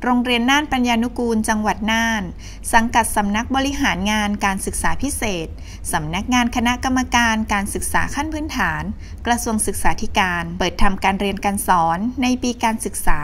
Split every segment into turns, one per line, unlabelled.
โรงเรียนน่านปัญญานุกูลจังหวัดน่านสังกัดสำนักบริหารงานการศึกษาพิเศษสำนักงานคณะกรรมการการศึกษาขั้นพื้นฐานกระทรวงศึกษาธิการเปิดทำการเรียนการสอนในปีการศึกษา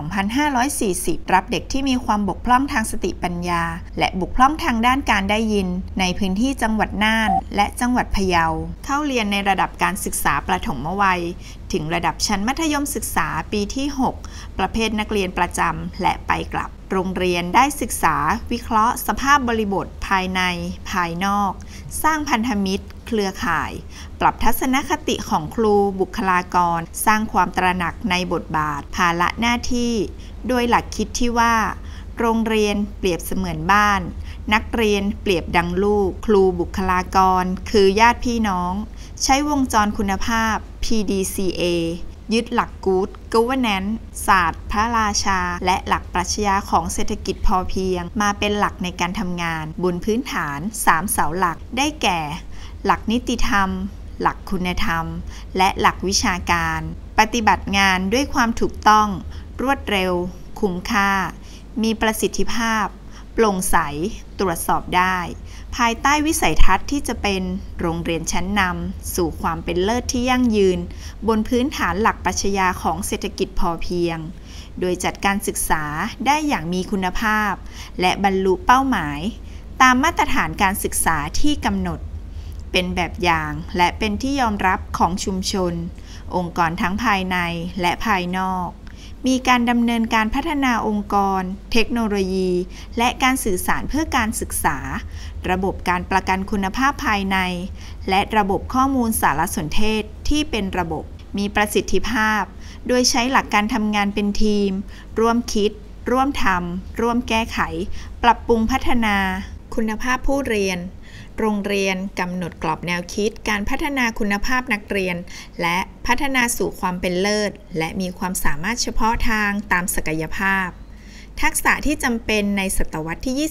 2540 รับเด็กที่มีความบกพร่องทางสติปัญญาและบกพร่องทางด้านการได้ยินในพื้นที่จังหวัดน่านและจังหวัดพะเยาเข้าเรียนในระดับการศึกษาประถมวัยถึงระดับชั้นมัธยมศึกษาปีที่ 6 ประเภทนักเรียนประจำและไปกลับโรงเรียนได้ศึกษาวิเคราะห์สภาพบริบทภายในภายนอกสร้างพันธมิตรเครือข่ายปรับทัศนคติของครูบุคลากรสร้างความตระหนักในบทบาทภาระหน้าที่โดยหลักคิดที่ว่าโรงเรียนเปรียบเสมือนบ้านนักเรียนเปรียบดังลูกครูบุคลากรคือญาติพี่น้องใช้วงจรคุณภาพ PDCA ยึดหลัก Good Governance ศาสตร์พระราชาและหลักปรัชญาของเศรษฐกิจพอเพียงมาเป็นหลักในการทำงานบนพื้นฐาน3เสาหลักได้แก่หลักนิติธรรมหลักคุณธรรมและหลักวิชาการปฏิบัติงานด้วยความถูกต้องรวดเร็วคุ้มค่ามีประสิทธิภาพโปร่งใสตรวจสอบได้ภายใต้วิสัยทัศน์ที่จะเป็นโรงเรียนชั้นนำสู่ความเป็นเลิศที่ยั่งยืนบนพื้นฐานหลักปรัชญาของเศรษฐกิจพอเพียงโดยจัดการศึกษาได้อย่างมีคุณภาพและบรรลุเป้าหมายตามมาตรฐานการศึกษาที่กำหนดเป็นแบบอย่างและเป็นที่ยอมรับของชุมชนองค์กรทั้งภายในและภายนอกมีการดำเนินการพัฒนาองค์กรเทคโนโลยีและการสื่อสารเพื่อการศึกษาระบบการประกันคุณภาพภายในและระบบข้อมูลสารสนเทศที่เป็นระบบมีประสิทธิภาพโดยใช้หลักการทำงานเป็นทีมร่วมคิดร่วมทำร่วมแก้ไขปรับปรุงพัฒนาคุณภาพผู้เรียนโรงเรียนกำหนดกรอบแนวคิดการพัฒนาคุณภาพนักเรียนและพัฒนาสู่ความเป็นเลิศและมีความสามารถเฉพาะทางตามศักยภาพทักษะที่จำเป็นในศตวรรษที่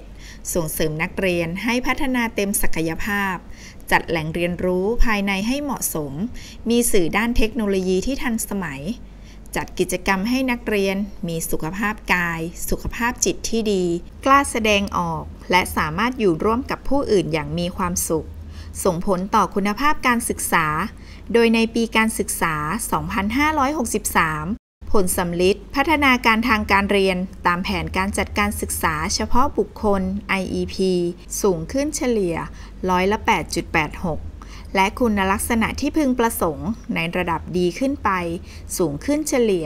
21 ส่งเสริมนักเรียนให้พัฒนาเต็มศักยภาพจัดแหล่งเรียนรู้ภายในให้เหมาะสมมีสื่อด้านเทคโนโลยีที่ทันสมัยจัดกิจกรรมให้นักเรียนมีสุขภาพกายสุขภาพจิตที่ดีกล้าแสดงออกและสามารถอยู่ร่วมกับผู้อื่นอย่างมีความสุขส่งผลต่อคุณภาพการศึกษาโดยในปีการศึกษา 2563 ผลสำลิดพัฒนาการทางการเรียนตามแผนการจัดการศึกษาเฉพาะบุคคล IEP สูงขึ้นเฉลี่ย8.86%และคุณลักษณะที่พึงประสงค์ในระดับดีขึ้นไปสูงขึ้นเฉลี่ย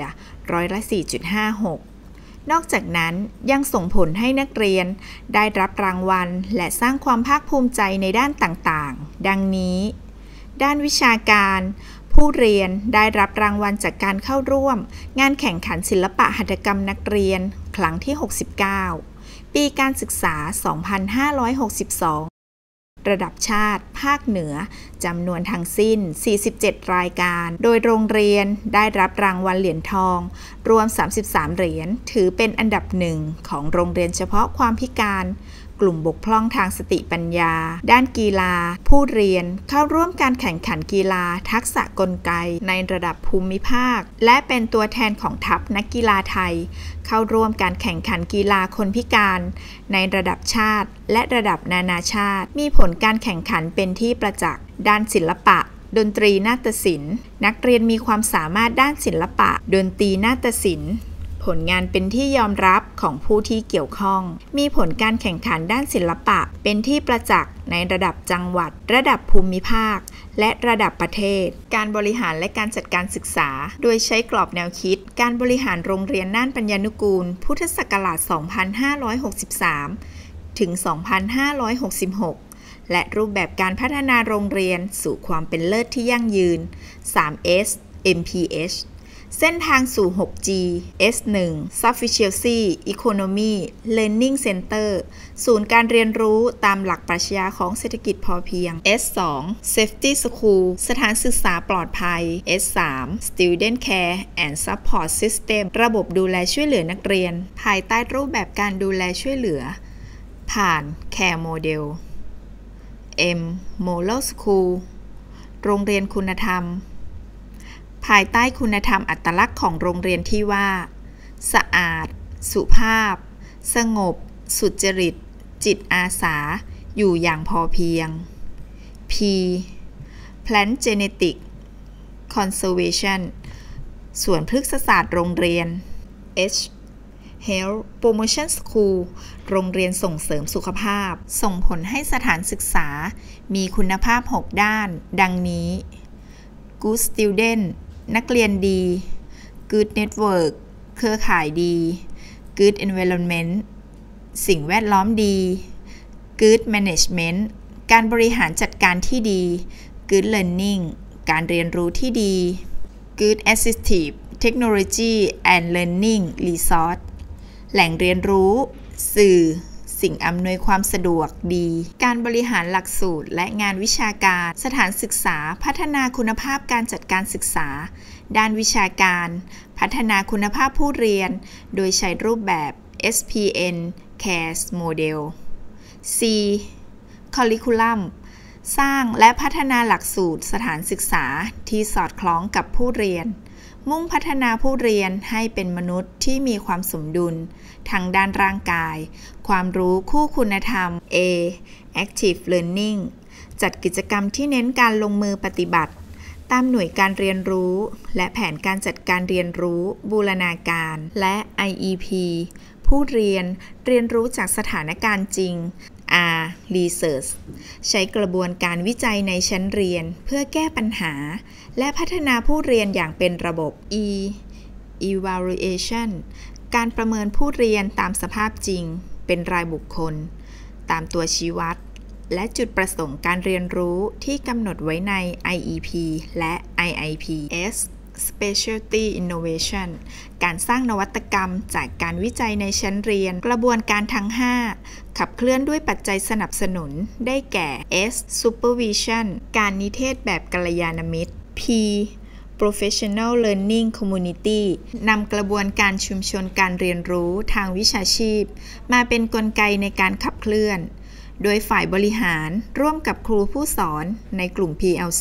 4.56%นอกจากนั้นยังส่งผลให้นักเรียนได้รับรางวัลและสร้างความภาคภูมิใจในด้านต่างๆดังนี้ด้านวิชาการผู้เรียนได้รับรางวัลจากการเข้าร่วมงานแข่งขันศิลปะหัตถกรรมนักเรียนครั้งที่ 69 ปีการศึกษา 2562ระดับชาติภาคเหนือจำนวนทั้งสิ้น47รายการโดยโรงเรียนได้รับรางวัลเหรียญทองรวม33เหรียญถือเป็นอันดับหนึ่งของโรงเรียนเฉพาะความพิการกลุ่มบกพร่องทางสติปัญญาด้านกีฬาผู้เรียนเข้าร่วมการแข่งขันกีฬาทักษะกลไกในระดับภูมิภาคและเป็นตัวแทนของทัพนักกีฬาไทยเข้าร่วมการแข่งขันกีฬาคนพิการในระดับชาติและระดับนานาชาติมีผลการแข่งขันเป็นที่ประจักษ์ด้านศิลปะดนตรีนาฏศิลป์นักเรียนมีความสามารถด้านศิลปะดนตรีนาฏศิลป์ผลงานเป็นที่ยอมรับของผู้ที่เกี่ยวข้องมีผลการแข่งขันด้านศิลปะเป็นที่ประจักษ์ในระดับจังหวัดระดับภูมิภาคและระดับประเทศการบริหารและการจัดการศึกษาโดยใช้กรอบแนวคิดการบริหารโรงเรียนน่านปัญญานุกูลพุทธศักราช 2563 ถึง 2566 และรูปแบบการพัฒนาโรงเรียนสู่ความเป็นเลิศที่ยั่งยืน 3S MPHเส้นทางสู่ 6G S1 Sufficiency Economy Learning Center ศูนย์การเรียนรู้ตามหลักปรัชญาของเศรษฐกิจพอเพียง S2 Safety School สถานศึกษาปลอดภัย S3 Student Care and Support System ระบบดูแลช่วยเหลือนักเรียนภายใต้รูปแบบการดูแลช่วยเหลือผ่าน Care Model M Model School โรงเรียนคุณธรรมภายใต้คุณธรรมอัตลักษณ์ของโรงเรียนที่ว่าสะอาดสุภาพสงบสุจริตจิตอาสาอยู่อย่างพอเพียง P Plant Genetic Conservation สวนพฤกษศาสตร์โรงเรียน H Health Promotion School โรงเรียนส่งเสริมสุขภาพส่งผลให้สถานศึกษามีคุณภาพ 6 ด้านดังนี้ Good Student นักเรียนดี Good Network เครือข่ายดี Good Environment สิ่งแวดล้อมดี Good Management การบริหารจัดการที่ดี Good Learning การเรียนรู้ที่ดี Good Assistive Technology and Learning Resource แหล่งเรียนรู้สื่อสิ่งอำนวยความสะดวกดีการบริหารหลักสูตรและงานวิชาการสถานศึกษาพัฒนาคุณภาพการจัดการศึกษาด้านวิชาการพัฒนาคุณภาพผู้เรียนโดยใช้รูปแบบ SPN CARES Model C Curriculum สร้างและพัฒนาหลักสูตรสถานศึกษาที่สอดคล้องกับผู้เรียนมุ่งพัฒนาผู้เรียนให้เป็นมนุษย์ที่มีความสมดุลทั้งด้านร่างกายความรู้คู่คุณธรรม A Active Learning จัดกิจกรรมที่เน้นการลงมือปฏิบัติตามหน่วยการเรียนรู้และแผนการจัดการเรียนรู้บูรณาการและ IEP ผู้เรียนเรียนรู้จากสถานการณ์จริงR Research ใช้กระบวนการวิจัยในชั้นเรียนเพื่อแก้ปัญหาและพัฒนาผู้เรียนอย่างเป็นระบบ E Evaluation การประเมินผู้เรียนตามสภาพจริงเป็นรายบุคคลตามตัวชี้วัดและจุดประสงค์การเรียนรู้ที่กำหนดไว้ใน IEP และ IIP S Specialty Innovation การสร้างนวัตกรรมจากการวิจัยในชั้นเรียนกระบวนการทั้ง 5 ขับเคลื่อนด้วยปัจจัยสนับสนุนได้แก่ S Supervision การนิเทศแบบกัลยาณมิตร P Professional Learning Community นำกระบวนการชุมชนการเรียนรู้ทางวิชาชีพมาเป็นกลไกในการขับเคลื่อนโดยฝ่ายบริหารร่วมกับครูผู้สอนในกลุ่ม PLC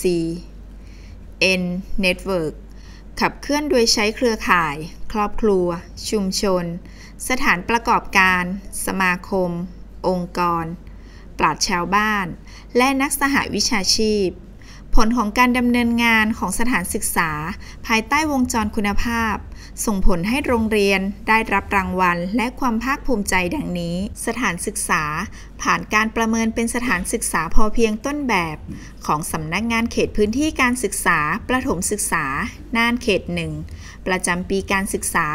N Networkขับเคลื่อนโดยใช้เครือข่ายครอบครัวชุมชนสถานประกอบการสมาคมองค์กรปราชญ์ชาวบ้านและนักสหวิชาชีพผลของการดำเนินงานของสถานศึกษาภายใต้วงจรคุณภาพส่งผลให้โรงเรียนได้รับรางวัลและความภาคภูมิใจดังนี้สถานศึกษาผ่านการประเมินเป็นสถานศึกษาพอเพียงต้นแบบของสำนักงานเขตพื้นที่การศึกษาประถมศึกษาน่านเขต 1ประจำปีการศึกษา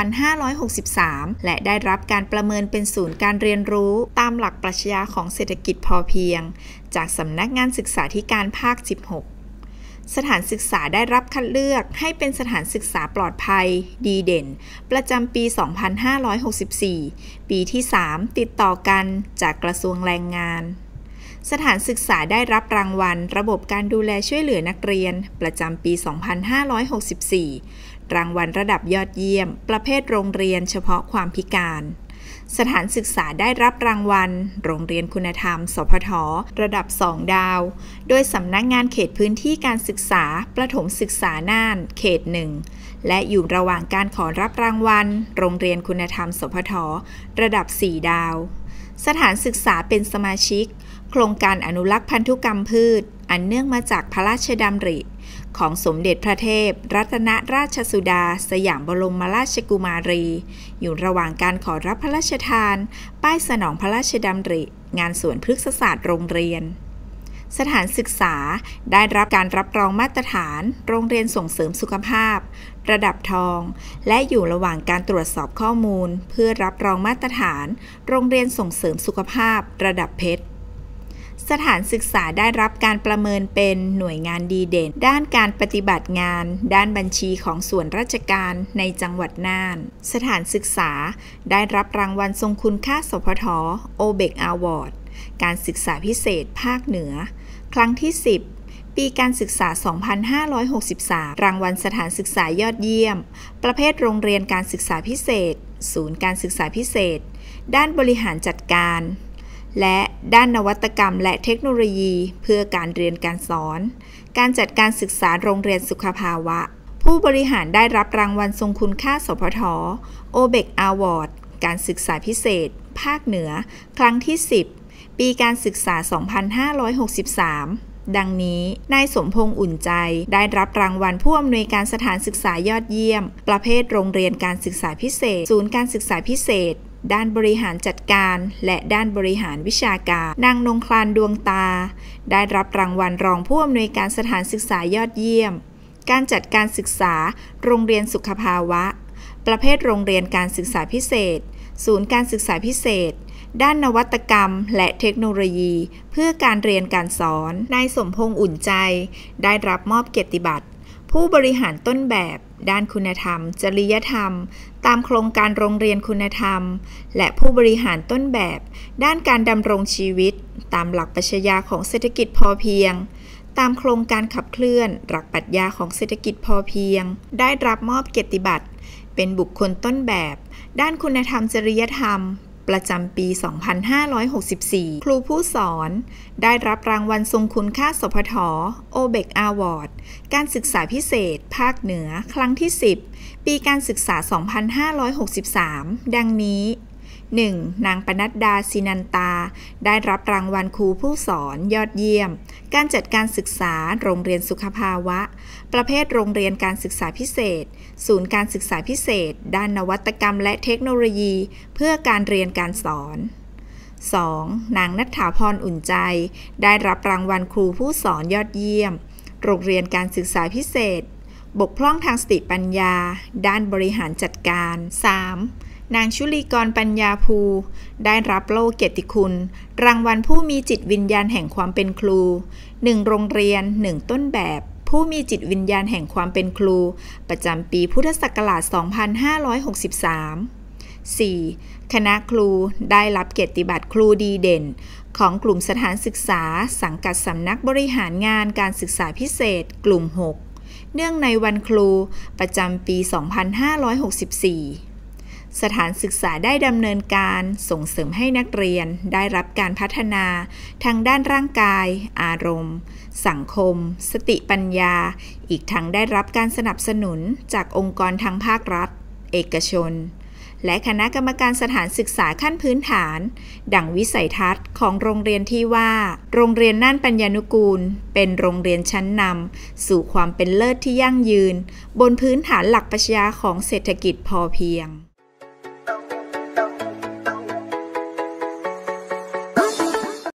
2563 และได้รับการประเมินเป็นศูนย์การเรียนรู้ตามหลักปรัชญาของเศรษฐกิจพอเพียงจากสำนักงานศึกษาธิการภาค 16สถานศึกษาได้รับคัดเลือกให้เป็นสถานศึกษาปลอดภัยดีเด่นประจำปี 2564 ปีที่ 3 ติดต่อกันจากกระทรวงแรงงานสถานศึกษาได้รับรางวัลระบบการดูแลช่วยเหลือนักเรียนประจำปี 2564 รางวัลระดับยอดเยี่ยมประเภทโรงเรียนเฉพาะความพิการสถานศึกษาได้รับรางวัลโรงเรียนคุณธรรมสพทระดับ2ดาวโดยสำนักงานเขตพื้นที่การศึกษาประถมศึกษาน่านเขต 1และอยู่ระหว่างการขอรับรางวัลโรงเรียนคุณธรรมสพทระดับ4ดาวสถานศึกษาเป็นสมาชิกโครงการอนุรักษ์พันธุกรรมพืชอันเนื่องมาจากพระราชดำริของสมเด็จพระเทพรัตนราชสุดาสยามบรมราชกุมารีอยู่ระหว่างการขอรับพระราชทานป้ายสนองพระราชดำริงานสวนพฤกษศาสตร์โรงเรียนสถานศึกษาได้รับการรับรองมาตรฐานโรงเรียนส่งเสริมสุขภาพระดับทองและอยู่ระหว่างการตรวจสอบข้อมูลเพื่อรับรองมาตรฐานโรงเรียนส่งเสริมสุขภาพระดับเพชรสถานศึกษาได้รับการประเมินเป็นหน่วยงานดีเด่นด้านการปฏิบัติงานด้านบัญชีของส่วนราชการในจังหวัดน่านสถานศึกษาได้รับรางวัลทรงคุณค่าสพทโอเบกอวอร์ดการศึกษาพิเศษภาคเหนือครั้งที่ 10 ปีการศึกษา 2563 รางวัลสถานศึกษายอดเยี่ยมประเภทโรงเรียนการศึกษาพิเศษศูนย์การศึกษาพิเศษด้านบริหารจัดการและด้านนวัตกรรมและเทคโนโลยีเพื่อการเรียนการสอนการจัดการศึกษาโรงเรียนสุขภาวะผู้บริหารได้รับรางวัลทรงคุณค่าสพทโอเบกอวอร์ดการศึกษาพิเศษภาคเหนือครั้งที่10ปีการศึกษา 2563 ดังนี้นายสมพงษ์อุ่นใจได้รับรางวัลผู้อำนวยการสถานศึกษายอดเยี่ยมประเภทโรงเรียนการศึกษาพิเศษศูนย์การศึกษาพิเศษด้านบริหารจัดการและด้านบริหารวิชาการนางนงคลานดวงตาได้รับรางวัลรองผู้อำนวยการสถานศึกษายอดเยี่ยมการจัดการศึกษาโรงเรียนสุขภาวะประเภทโรงเรียนการศึกษาพิเศษศูนย์การศึกษาพิเศษด้านนวัตกรรมและเทคโนโลยีเพื่อการเรียนการสอนนายสมพงษ์อุ่นใจได้รับมอบเกียรติบัตรผู้บริหารต้นแบบด้านคุณธรรมจริยธรรมตามโครงการโรงเรียนคุณธรรมและผู้บริหารต้นแบบด้านการดำรงชีวิตตามหลักปรัชญาของเศรษฐกิจพอเพียงตามโครงการขับเคลื่อนหลักปรัชญาของเศรษฐกิจพอเพียงได้รับมอบเกียรติบัตรเป็นบุคคลต้นแบบด้านคุณธรรมจริยธรรมประจำปี 2564 ครูผู้สอนได้รับรางวัลทรงคุณค่าสพท OBEC Award การศึกษาพิเศษภาคเหนือครั้งที่10ปีการศึกษา 2563 ดังนี้ 1. นางปนัดดาศินันตาได้รับรางวัลครูผู้สอนยอดเยี่ยมการจัดการศึกษาโรงเรียนสุขภาวะประเภทโรงเรียนการศึกษาพิเศษศูนย์การศึกษาพิเศษด้านนวัตกรรมและเทคโนโลยีเพื่อการเรียนการสอน 2. นางณัฐฐาพรอุ่นใจได้รับรางวัลครูผู้สอนยอดเยี่ยมโรงเรียนการศึกษาพิเศษบกพร่องทางสติปัญญาด้านบริหารจัดการ 3. นางชุลีกรปัญญาภูได้รับโล่เกียรติคุณรางวัลผู้มีจิตวิญญาณแห่งความเป็นครู1โรงเรียน1ต้นแบบผู้มีจิตวิญญาณแห่งความเป็นครูประจำปีพุทธศักราช 2563 4. คณะครูได้รับเกียรติบัตรครูดีเด่นของกลุ่มสถานศึกษาสังกัดสำนักบริหารงานการศึกษาพิเศษกลุ่ม 6 เนื่องในวันครูประจำปี 2564 สถานศึกษาได้ดำเนินการส่งเสริมให้นักเรียนได้รับการพัฒนาทางด้านร่างกายอารมณ์สังคมสติปัญญาอีกทั้งได้รับการสนับสนุนจากองค์กรทางภาครัฐเอกชนและคณะกรรมการสถานศึกษาขั้นพื้นฐานดั่งวิสัยทัศน์ของโรงเรียนที่ว่าโรงเรียนน่านปัญญานุกูลเป็นโรงเรียนชั้นนำสู่ความเป็นเลิศที่ยั่งยืนบนพื้นฐานหลักปรัชญาของเศรษฐกิจพอเพียง